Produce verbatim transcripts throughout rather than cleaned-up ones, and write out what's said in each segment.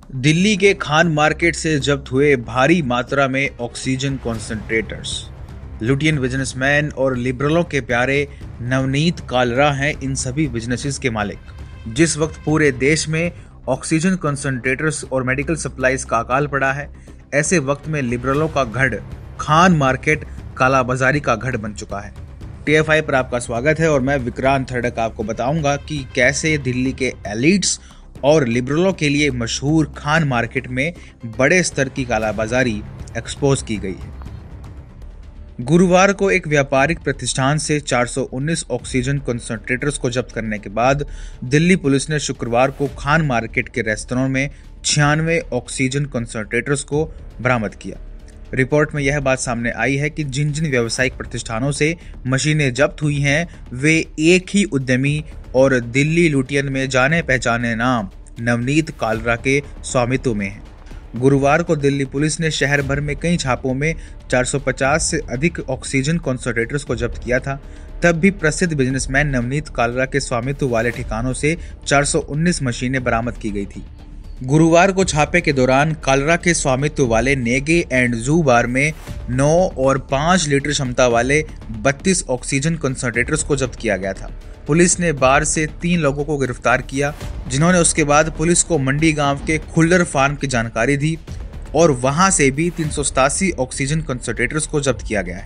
दिल्ली के खान मार्केट से जब्त हुए भारी मात्रा में ऑक्सीजन कॉन्सेंट्रेटर्स। लुटियन बिजनेसमैन और लिबरलों के प्यारे नवनीत कालरा हैं इन सभी बिजनेसेस के मालिक। जिस वक्त पूरे देश में ऑक्सीजन कॉन्सेंट्रेटर्स और मेडिकल सप्लाईज का अकाल पड़ा है, ऐसे वक्त में लिबरलों का गढ़ खान मार्केट कालाबाजारी का गढ़ बन चुका है। टीएफआई पर आपका स्वागत है और मैं विक्रांत थर्डक आपको बताऊंगा कि कैसे दिल्ली के एलिट्स और लिबरलों के लिए मशहूर खान मार्केट में बड़े स्तर की कालाबाजारी एक्सपोज की गई है। गुरुवार को एक व्यापारिक प्रतिष्ठान से चार सौ उन्नीस ऑक्सीजन कंसंट्रेटर्स को जब्त करने के बाद दिल्ली पुलिस ने शुक्रवार को खान मार्केट के रेस्तरां में छियानवे ऑक्सीजन कंसंट्रेटर्स को बरामद किया। रिपोर्ट में यह बात सामने आई है कि जिन जिन व्यावसायिक प्रतिष्ठानों से मशीनें जब्त हुई हैं, वे एक ही उद्यमी और दिल्ली लुटियन में जाने पहचाने नाम नवनीत कालरा के स्वामित्व में हैं। गुरुवार को दिल्ली पुलिस ने शहर भर में कई छापों में चार सौ पचास से अधिक ऑक्सीजन कॉन्सेंट्रेटर्स को जब्त किया था। तब भी प्रसिद्ध बिजनेसमैन नवनीत कालरा के स्वामित्व वाले ठिकानों से चार सौ उन्नीस मशीनें बरामद की गई थी। गुरुवार को छापे के दौरान कालरा के स्वामित्व वाले नेगे एंड जू बार में नौ और पाँच लीटर क्षमता वाले बत्तीस ऑक्सीजन कंसंट्रेटर्स को जब्त किया गया था। पुलिस ने बार से तीन लोगों को गिरफ्तार किया, जिन्होंने उसके बाद पुलिस को मंडी गांव के खुल्लर फार्म की जानकारी दी और वहां से भी तीन सौ सतासी ऑक्सीजन कंसंट्रेटर्स को जब्त किया गया है।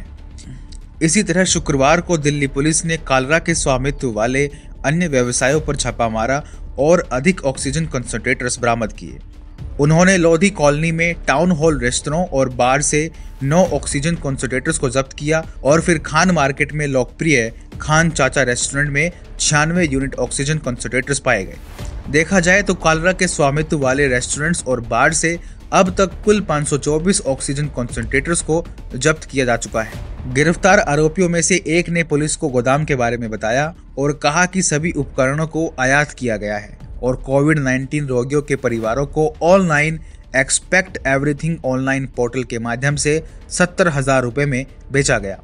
इसी तरह शुक्रवार को दिल्ली पुलिस ने कालरा के स्वामित्व वाले अन्य व्यवसायों पर छापा मारा और अधिक ऑक्सीजन कंसंट्रेटर्स बरामद किए। उन्होंने लोधी कॉलोनी में टाउन हॉल रेस्तरां और बार से नौ ऑक्सीजन कंसंट्रेटर्स को जब्त किया और फिर खान मार्केट में लोकप्रिय खान चाचा रेस्टोरेंट में छियानवे यूनिट ऑक्सीजन कंसंट्रेटर्स पाए गए। देखा जाए तो कालरा के स्वामित्व वाले रेस्टोरेंट्स और बार से अब तक कुल पाँच सौ चौबीस ऑक्सीजन कंसंट्रेटर्स को जब्त किया जा चुका है। गिरफ्तार आरोपियों में से एक ने पुलिस को गोदाम के बारे में बताया और कहा कि सभी उपकरणों को आयात किया गया है और कोविड उन्नीस रोगियों के परिवारों को online expect everything online portal के माध्यम से सत्तर हजार रुपए में बेचा गया।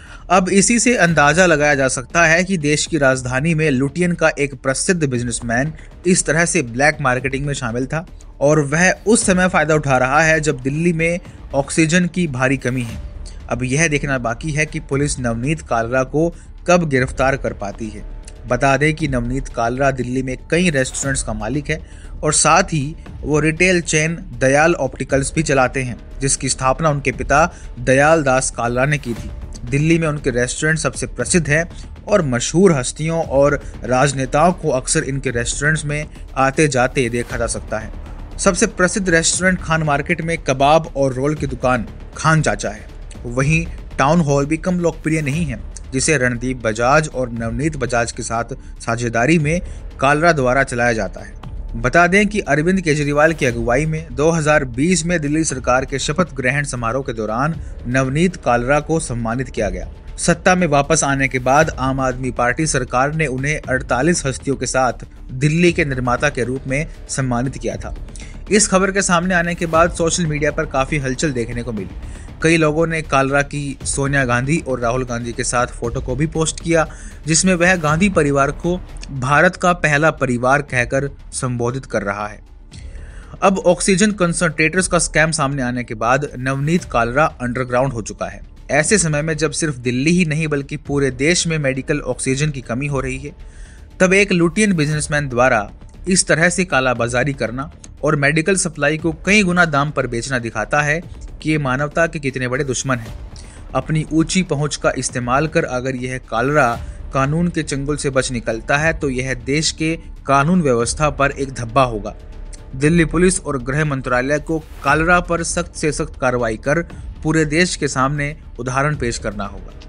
अब इसी से अंदाजा लगाया जा सकता है कि देश की राजधानी में लुटियन का एक प्रसिद्ध बिजनेसमैन इस तरह से ब्लैक मार्केटिंग में शामिल था और वह उस समय फायदा उठा रहा है जब दिल्ली में ऑक्सीजन की भारी कमी है। अब यह देखना बाकी है कि पुलिस नवनीत कालरा को कब गिरफ्तार कर पाती है। बता दें कि नवनीत कालरा दिल्ली में कई रेस्टोरेंट्स का मालिक है और साथ ही वो रिटेल चेन दयाल ऑप्टिकल्स भी चलाते हैं, जिसकी स्थापना उनके पिता दयाल दास कालरा ने की थी। दिल्ली में उनके रेस्टोरेंट सबसे प्रसिद्ध हैं और मशहूर हस्तियों और राजनेताओं को अक्सर इनके रेस्टोरेंट्स में आते जाते देखा जा सकता है। सबसे प्रसिद्ध रेस्टोरेंट खान मार्केट में कबाब और रोल की दुकान खान चाचा है। वहीं टाउन हॉल भी कम लोकप्रिय नहीं है, जिसे रणदीप बजाज और नवनीत बजाज के साथ साझेदारी में कालरा द्वारा चलाया जाता है। बता दें कि अरविंद केजरीवाल की अगुवाई में दो हज़ार बीस में दिल्ली सरकार के शपथ ग्रहण समारोह के दौरान नवनीत कालरा को सम्मानित किया गया। सत्ता में वापस आने के बाद आम आदमी पार्टी सरकार ने उन्हें अड़तालीस हस्तियों के साथ दिल्ली के निर्माता के रूप में सम्मानित किया था। इस खबर के सामने आने के बाद सोशल मीडिया पर काफी हलचल देखने को मिली। कई लोगों ने कालरा की सोनिया गांधी और राहुल गांधी के साथ फोटो को भी पोस्ट किया, जिसमें वह गांधी परिवार को भारत का पहला परिवार कहकर संबोधित कर रहा है। अब ऑक्सीजन कंसंट्रेटर्स का स्कैम सामने आने के बाद नवनीत कालरा अंडरग्राउंड हो चुका है। ऐसे समय में जब सिर्फ दिल्ली ही नहीं बल्कि पूरे देश में मेडिकल ऑक्सीजन की कमी हो रही है, तब एक लुटियन बिजनेसमैन द्वारा इस तरह से कालाबाजारी करना और मेडिकल सप्लाई को कई गुना दाम पर बेचना दिखाता है कि ये मानवता के कितने बड़े दुश्मन हैं। अपनी ऊंची पहुंच का इस्तेमाल कर अगर यह कालरा कानून के चंगुल से बच निकलता है तो यह देश के कानून व्यवस्था पर एक धब्बा होगा। दिल्ली पुलिस और गृह मंत्रालय को कालरा पर सख्त से सख्त कार्रवाई कर पूरे देश के सामने उदाहरण पेश करना होगा।